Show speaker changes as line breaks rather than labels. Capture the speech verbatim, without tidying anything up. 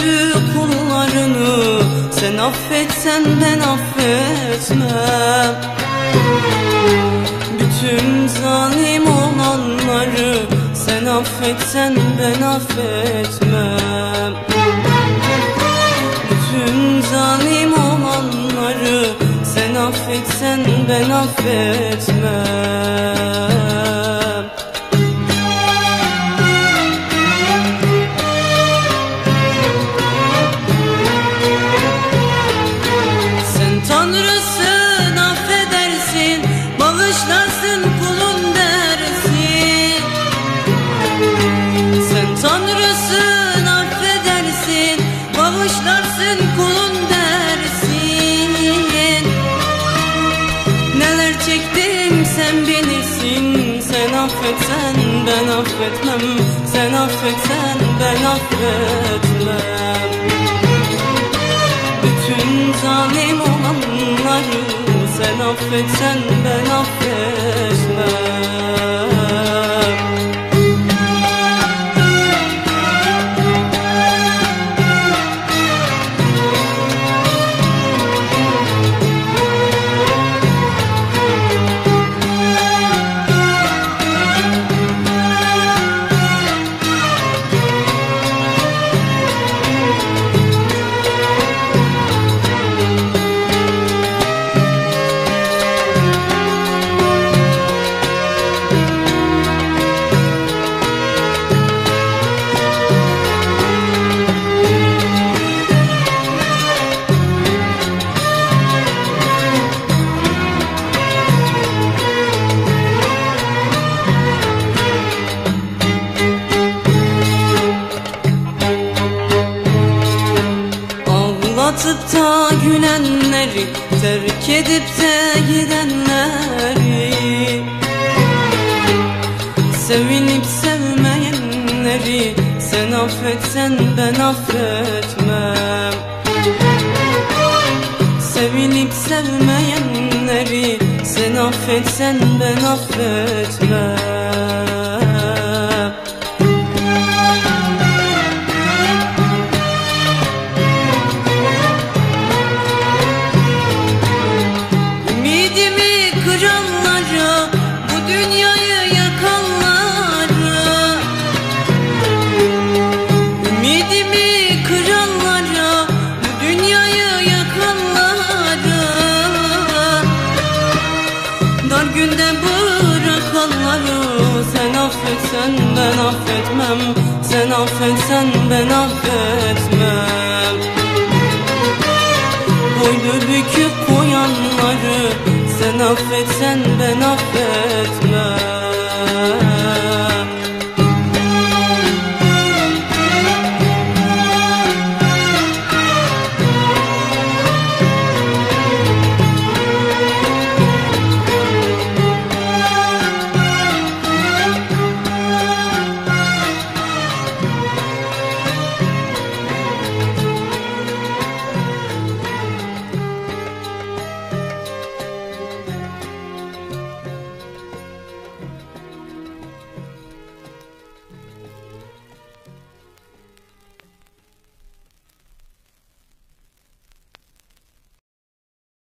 dövdü kullarını, sen affetsen ben affetmem. Bütün zalim olanları sen affetsen ben affetmem. Bütün zalim olanları sen affetsen ben affetmem. Sen Tanrısın, affedersin, bağışlarsın kulun dersin. Sen Tanrısın, affedersin, bağışlarsın kulun dersin. Neler çektim sen bilirsin, sen affetsen ben affetmem. Sen affetsen ben affetmem. Bütün zalim olanları sen affetsen ben affetmem. Ağlatıp da gülenleri, terk edip de gidenleri, sevilip sevmeyenleri sen affetsen ben affetmem. Sevilip sevmeyenleri sen affetsen ben affetmem. Dar günde bırakanları sen affetsen ben affetmem. Sen affetsen ben affetmem. Boynu bükük koyanları sen affetsen ben affetmem.